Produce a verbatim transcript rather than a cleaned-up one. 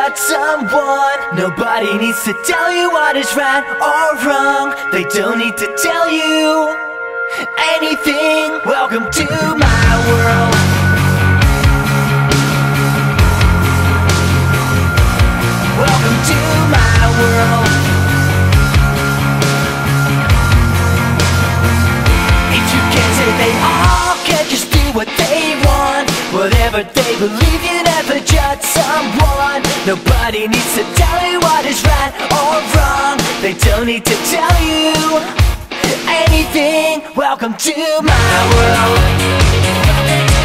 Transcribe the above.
judge someone. Nobody needs to tell you what is right or wrong. They don't need to tell you anything. Welcome to my world. Welcome to my world. If you can't say they all can just do what they want, whatever they believe, you never judge someone. Nobody needs to tell you what is right or wrong. They don't need to tell you anything. Welcome to my world.